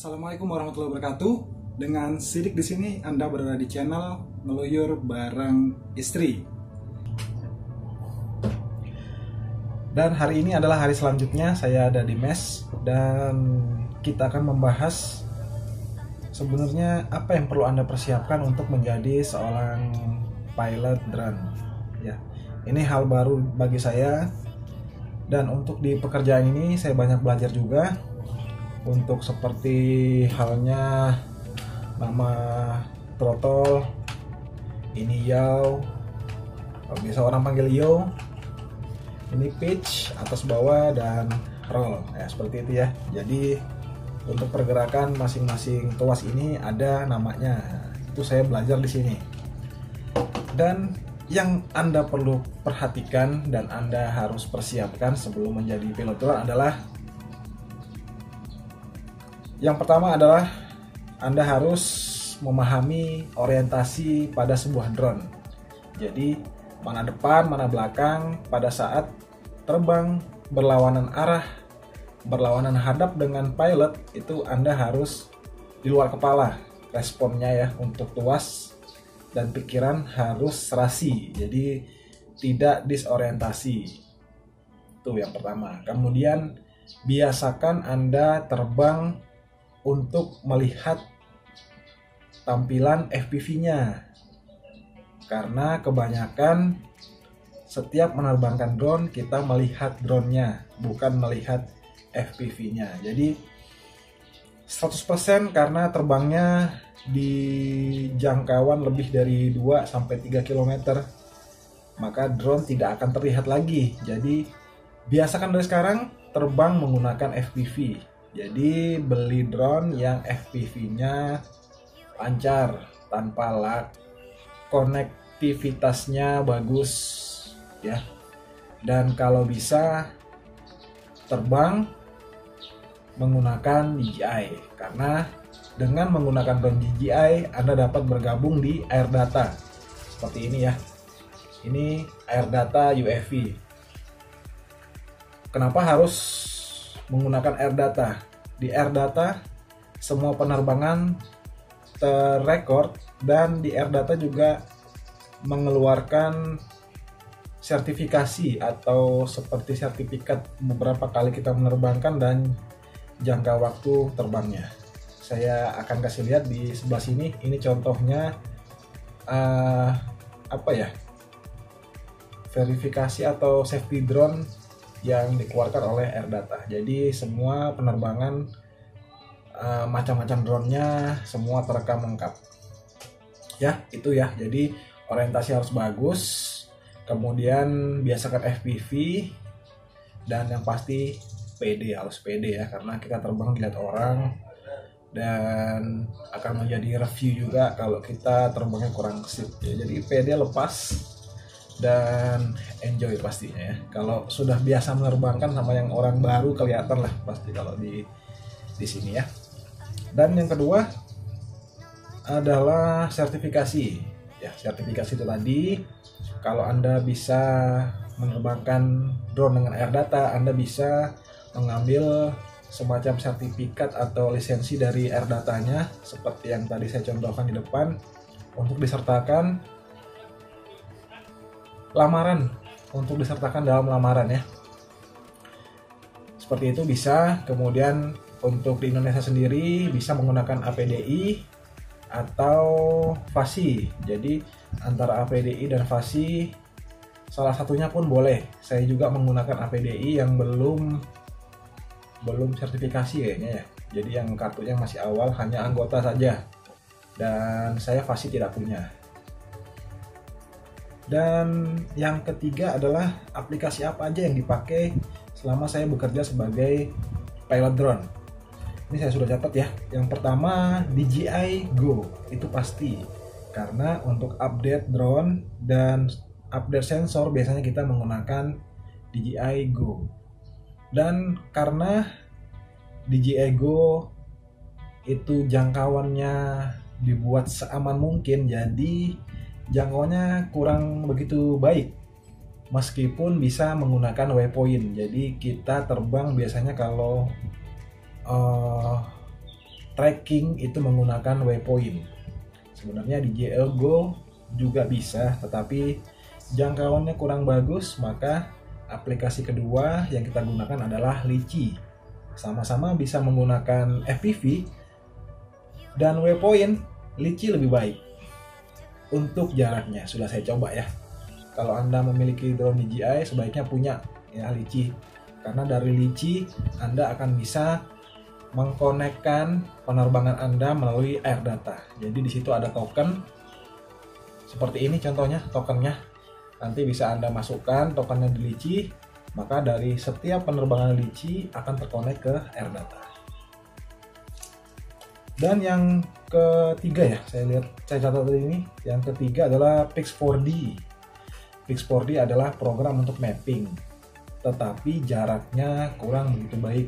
Assalamualaikum warahmatullahi wabarakatuh. Dengan Sidik di sini, Anda berada di channel Ngeluyur Bareng Istri. Dan hari ini adalah hari selanjutnya saya ada di mes dan kita akan membahas sebenarnya apa yang perlu Anda persiapkan untuk menjadi seorang pilot drone. Ya, ini hal baru bagi saya dan untuk di pekerjaan ini saya banyak belajar juga. Untuk seperti halnya nama throttle, ini yaw, biasa orang panggil yo, ini pitch atas bawah dan roll, ya seperti itu ya. Jadi untuk pergerakan masing-masing tuas ini ada namanya. Itu saya belajar di sini. Dan yang Anda perlu perhatikan dan Anda harus persiapkan sebelum menjadi pilot drone adalah yang pertama adalah Anda harus memahami orientasi pada sebuah drone. Jadi mana depan, mana belakang pada saat terbang berlawanan arah, berlawanan hadap dengan pilot, itu Anda harus di luar kepala responnya ya, untuk tuas dan pikiran harus serasi. Jadi tidak disorientasi. Itu yang pertama. Kemudian biasakan Anda terbang untuk melihat tampilan FPV-nya, karena kebanyakan setiap menerbangkan drone kita melihat drone-nya, bukan melihat FPV-nya. Jadi 100% karena terbangnya di jangkauan lebih dari 2-3 km, maka drone tidak akan terlihat lagi. Jadi biasakan dari sekarang terbang menggunakan FPV. Jadi beli drone yang FPV-nya lancar, tanpa lag, konektivitasnya bagus ya. Dan kalau bisa terbang menggunakan DJI, karena dengan menggunakan drone DJI Anda dapat bergabung di AirData. Seperti ini ya. Ini AirData UAV. Kenapa harus menggunakan AirData? Di AirData semua penerbangan terrecord dan di AirData juga mengeluarkan sertifikasi atau seperti sertifikat beberapa kali kita menerbangkan dan jangka waktu terbangnya. Saya akan kasih lihat di sebelah sini. Ini contohnya verifikasi atau safety drone yang dikeluarkan oleh AirData. Jadi semua penerbangan macam-macam drone-nya semua terekam lengkap. Ya, itu ya. Jadi orientasi harus bagus. Kemudian biasakan FPV dan yang pasti PD, harus PD ya, karena kita terbang dilihat orang dan akan menjadi review juga kalau kita terbangnya kurang sip ya. Jadi PD lepas dan enjoy pastinya ya. Kalau sudah biasa menerbangkan sama yang orang baru kelihatan lah pasti kalau di sini ya. Dan yang kedua adalah sertifikasi. Ya, sertifikasi itu tadi kalau Anda bisa menerbangkan drone dengan AirData, Anda bisa mengambil semacam sertifikat atau lisensi dari AirData-nya seperti yang tadi saya contohkan di depan untuk disertakan lamaran, untuk disertakan dalam lamaran ya. Seperti itu bisa. Kemudian untuk di Indonesia sendiri bisa menggunakan APDI atau FASI. Jadi antara APDI dan FASI salah satunya pun boleh. Saya juga menggunakan APDI yang belum sertifikasi kayaknya ya. Jadi yang kartunya masih awal, hanya anggota saja. Dan saya FASI tidak punya. Dan yang ketiga adalah aplikasi apa aja yang dipakai selama saya bekerja sebagai pilot drone. Ini saya sudah catat ya. Yang pertama DJI Go, itu pasti. Karena untuk update drone dan update sensor biasanya kita menggunakan DJI Go. Dan karena DJI Go itu jangkauannya dibuat seaman mungkin, jadi jangkauannya kurang begitu baik meskipun bisa menggunakan waypoint. Jadi kita terbang biasanya kalau tracking itu menggunakan waypoint. Sebenarnya di JL Go juga bisa, tetapi jangkauannya kurang bagus, maka aplikasi kedua yang kita gunakan adalah Litchi. Sama-sama bisa menggunakan FPV dan waypoint. Litchi lebih baik untuk jaraknya, sudah saya coba ya. Kalau Anda memiliki drone DJI, sebaiknya punya ya Litchi, karena dari Litchi Anda akan bisa mengkonekkan penerbangan Anda melalui air data. Jadi di situ ada token seperti ini, contohnya tokennya. Nanti bisa Anda masukkan tokennya di Litchi, maka dari setiap penerbangan Litchi akan terkonek ke air data. Dan yang ketiga ya, saya catat ini, yang ketiga adalah Pix4D. Pix4D adalah program untuk mapping, tetapi jaraknya kurang begitu baik.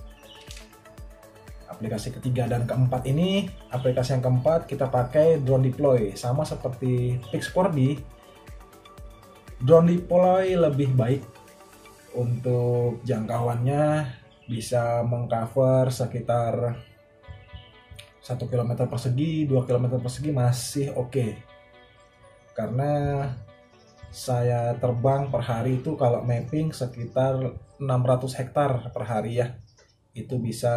Aplikasi ketiga dan keempat ini, aplikasi yang keempat kita pakai Drone Deploy. Sama seperti Pix4D, Drone Deploy lebih baik untuk jangkauannya, bisa mengcover sekitar 1 km persegi, 2 km persegi masih oke. Karena saya terbang per hari itu kalau mapping sekitar 600 hektar per hari ya. Itu bisa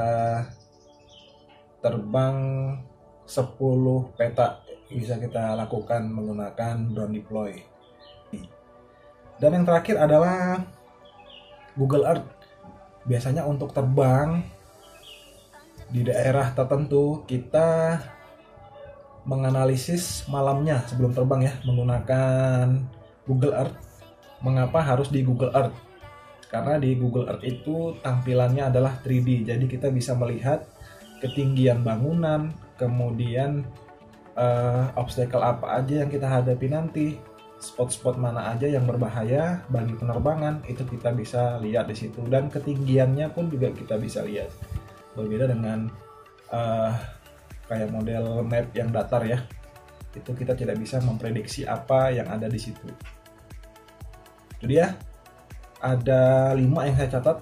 terbang 10 peta bisa kita lakukan menggunakan drone deploy. Dan yang terakhir adalah Google Earth. Biasanya untuk terbang di daerah tertentu kita menganalisis malamnya sebelum terbang ya menggunakan Google Earth. Mengapa harus di Google Earth? Karena di Google Earth itu tampilannya adalah 3D, jadi kita bisa melihat ketinggian bangunan, kemudian obstacle apa aja yang kita hadapi nanti, spot-spot mana aja yang berbahaya bagi penerbangan, itu kita bisa lihat di situ, dan ketinggiannya pun juga kita bisa lihat. Berbeda dengan kayak model map yang datar ya, itu kita tidak bisa memprediksi apa yang ada di situ. Itu dia, ada 5 yang saya catat.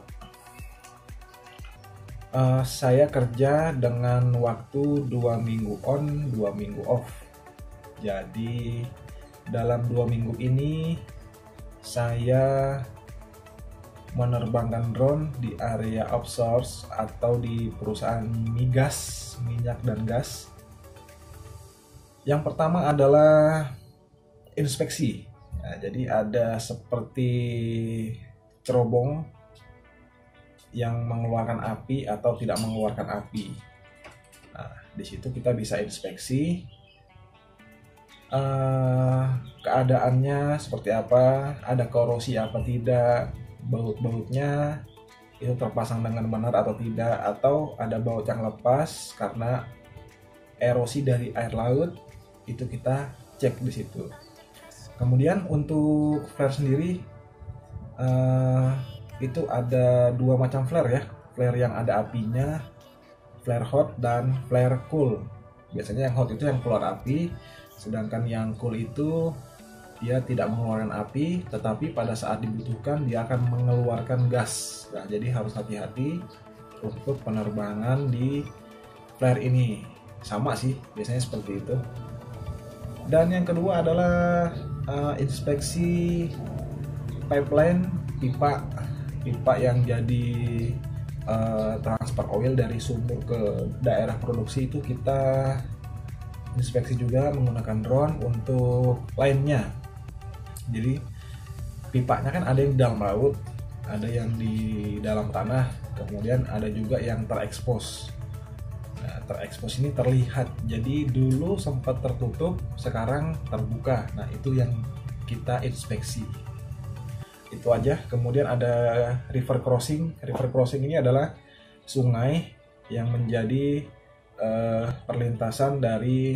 Saya kerja dengan waktu 2 minggu on, 2 minggu off. Jadi dalam 2 minggu ini saya menerbangkan drone di area outsource atau di perusahaan migas, minyak dan gas. Yang pertama adalah inspeksi. Nah, jadi ada seperti cerobong yang mengeluarkan api atau tidak mengeluarkan api. Nah, di situ kita bisa inspeksi keadaannya seperti apa, ada korosi apa tidak, baut-bautnya itu terpasang dengan benar atau tidak, atau ada baut yang lepas karena erosi dari air laut, itu kita cek di situ. Kemudian untuk flare sendiri itu ada 2 macam flare ya, flare yang ada apinya, flare hot dan flare cool. Biasanya yang hot itu yang keluar api, sedangkan yang cool itu dia tidak mengeluarkan api, tetapi pada saat dibutuhkan dia akan mengeluarkan gas. Nah, jadi harus hati-hati untuk penerbangan di flare ini. Sama sih, biasanya seperti itu. Dan yang kedua adalah inspeksi pipeline, pipa yang jadi transfer oil dari sumur ke daerah produksi, itu kita inspeksi juga menggunakan drone untuk lainnya. Jadi pipanya kan ada yang di dalam laut, ada yang di dalam tanah, kemudian ada juga yang terekspos. Nah, terekspos ini terlihat, jadi dulu sempat tertutup, sekarang terbuka. Nah, itu yang kita inspeksi. Itu aja. Kemudian ada river crossing. River crossing ini adalah sungai yang menjadi perlintasan dari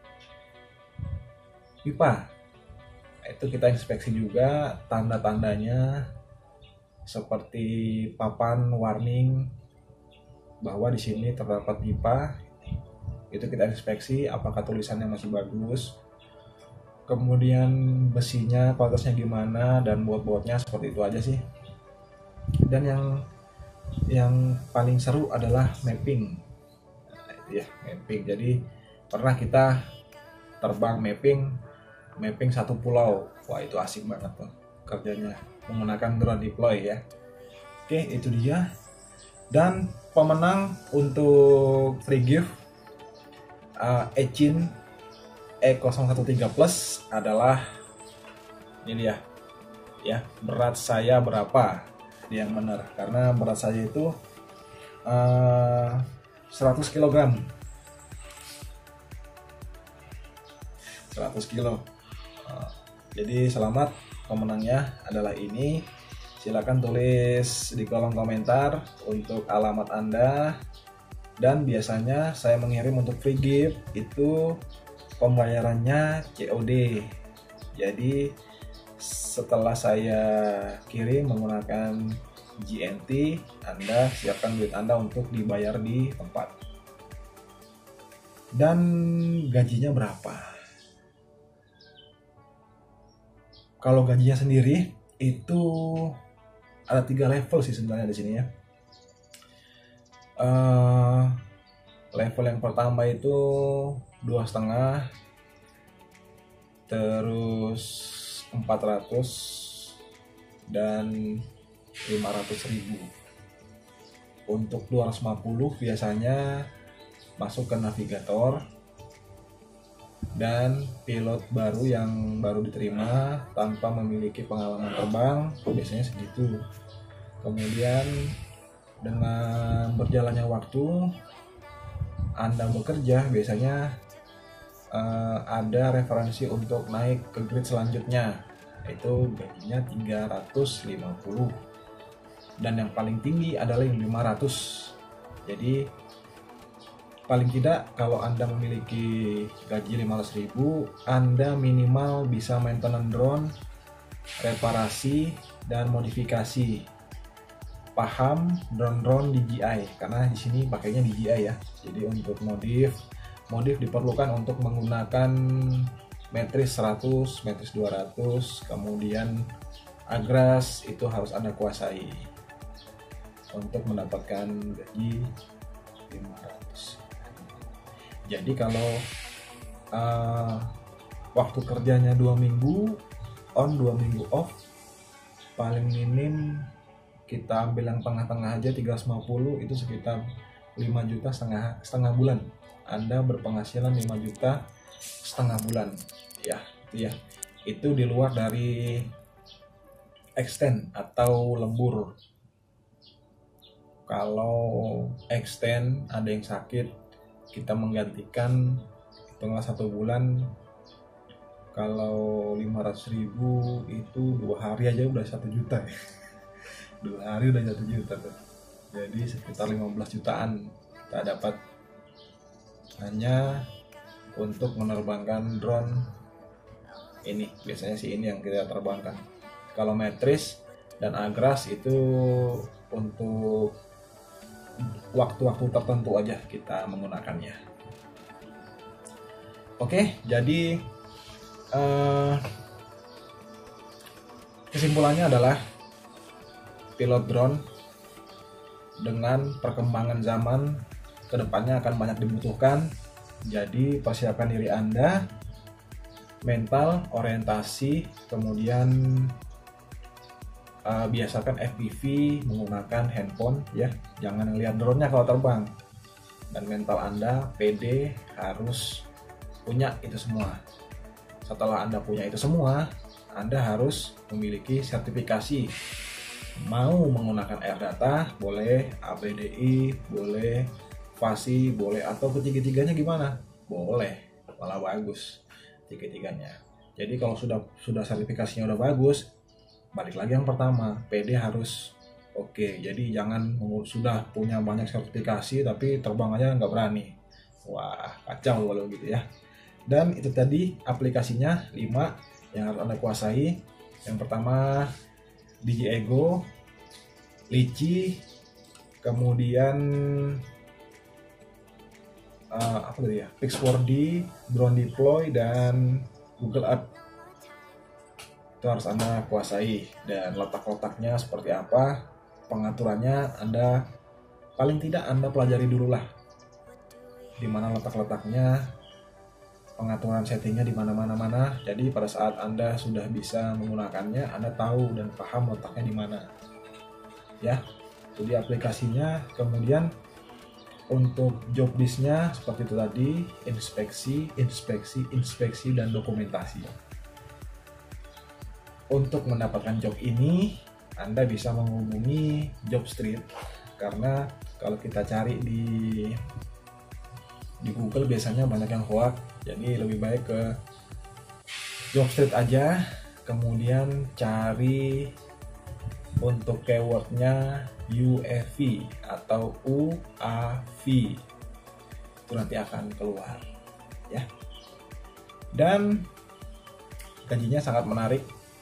pipa. Itu kita inspeksi juga, tanda-tandanya seperti papan warning bahwa di sini terdapat pipa. Itu kita inspeksi apakah tulisannya masih bagus, kemudian besinya kualitasnya gimana, dan baut-bautnya, seperti itu aja sih. Dan yang paling seru adalah mapping. ya, mapping. Jadi pernah kita terbang mapping satu pulau. Wah, itu asik banget tuh kerjanya menggunakan drone deploy ya. Oke, itu dia. Dan pemenang untuk free gift Echin E013 Plus adalah ini dia ya. Berat saya berapa? Yang benar, karena berat saya itu 100 kg. 100 kilo. Jadi selamat, pemenangnya adalah ini. Silakan tulis di kolom komentar untuk alamat Anda. Dan biasanya saya mengirim untuk free gift itu pembayarannya COD. Jadi setelah saya kirim menggunakan GNT, Anda siapkan duit Anda untuk dibayar di tempat. Dan gajinya berapa? Kalau gajinya sendiri itu ada 3 level sih sebenarnya di sini ya. Level yang pertama itu 2,5, terus 400 dan 500.000. Untuk 250 biasanya masuk ke navigator dan pilot baru yang baru diterima tanpa memiliki pengalaman terbang, biasanya segitu. Kemudian dengan berjalannya waktu Anda bekerja, biasanya ada referensi untuk naik ke grade selanjutnya, itu gajinya 350. Dan yang paling tinggi adalah yang 500. Jadi paling tidak kalau Anda memiliki gaji 500.000, Anda minimal bisa maintenance drone, reparasi dan modifikasi. Paham drone DJI, karena di sini pakainya DJI ya. Jadi untuk modif diperlukan untuk menggunakan metris 100, metris 200, kemudian agras itu harus Anda kuasai untuk mendapatkan gaji 500. Jadi kalau waktu kerjanya 2 minggu on 2 minggu off, paling minim kita ambil yang tengah-tengah aja 350, itu sekitar 5 juta setengah bulan. Anda berpenghasilan 5 juta setengah bulan ya, itu ya. Itu di luar dari extend atau lembur. Kalau extend ada yang sakit, kita menggantikan, hitunglah 1 bulan. Kalau 500.000 itu 2 hari aja udah 1 juta ya. 2 hari udah 1 juta tuh. Jadi sekitar 15 jutaan kita dapat hanya untuk menerbangkan drone ini. Biasanya sih ini yang kita terbangkan. Kalau metris dan agras itu untuk waktu-waktu tertentu aja kita menggunakannya. Oke, jadi kesimpulannya adalah pilot drone dengan perkembangan zaman kedepannya akan banyak dibutuhkan. Jadi persiapkan diri Anda, mental, orientasi, kemudian biasakan FPV menggunakan handphone ya, jangan lihat drone-nya kalau terbang. Dan mental Anda PD harus punya itu semua. Setelah Anda punya itu semua, Anda harus memiliki sertifikasi. Mau menggunakan AirData boleh, ABDI boleh, FASI boleh, atau ketiga-tiganya gimana? Boleh, malah bagus tiga-tiganya. Jadi kalau sudah sertifikasinya udah bagus, balik lagi yang pertama, PD harus oke. Jadi jangan sudah punya banyak sertifikasi tapi terbang aja nggak berani. Wah, kacau kalau gitu ya. Dan itu tadi aplikasinya 5 yang harus Anda kuasai. Yang pertama DJI Go, Litchi, kemudian apa tadi ya, Pix4D, Drone Deploy, dan Google Earth. Itu harus Anda kuasai, dan letak-letaknya seperti apa, pengaturannya Anda paling tidak Anda pelajari dulu lah. di mana letak-letaknya, pengaturan settingnya di mana-mana. Jadi pada saat Anda sudah bisa menggunakannya, Anda tahu dan paham letaknya di mana. Ya, jadi aplikasinya. Kemudian untuk job listnya seperti itu tadi, inspeksi, dan dokumentasi. Untuk mendapatkan job ini, Anda bisa menghubungi Jobstreet, karena kalau kita cari di Google biasanya banyak yang hoax, jadi lebih baik ke Jobstreet aja. Kemudian cari untuk keywordnya UAV atau UAV, itu nanti akan keluar ya. Dan gajinya sangat menarik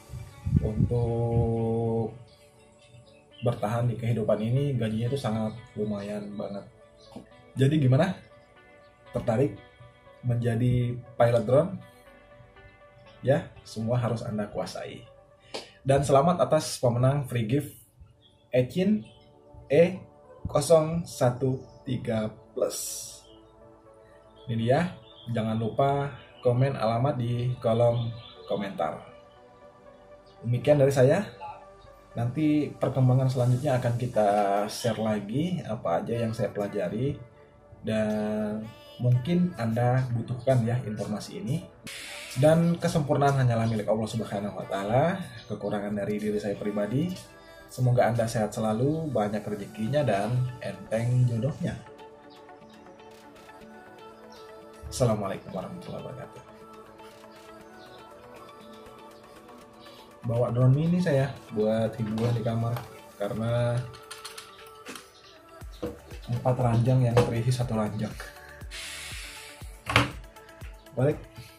untuk bertahan di kehidupan ini. Gajinya itu sangat lumayan banget. Jadi gimana? Tertarik menjadi pilot drone? Ya, semua harus Anda kuasai. Dan selamat atas pemenang free gift Echin E013 Plus. Ini dia. Jangan lupa komen alamat di kolom komentar. Demikian dari saya. Nanti perkembangan selanjutnya akan kita share lagi apa aja yang saya pelajari, dan mungkin Anda butuhkan ya informasi ini. Dan kesempurnaan hanyalah milik Allah Subhanahu wa Ta'ala. Kekurangan dari diri saya pribadi. Semoga Anda sehat selalu, banyak rezekinya, dan enteng jodohnya. Assalamualaikum warahmatullahi wabarakatuh. Bawa drone mini saya buat hiburan di kamar, karena 4 ranjang yang terisi 1 ranjang. Balik.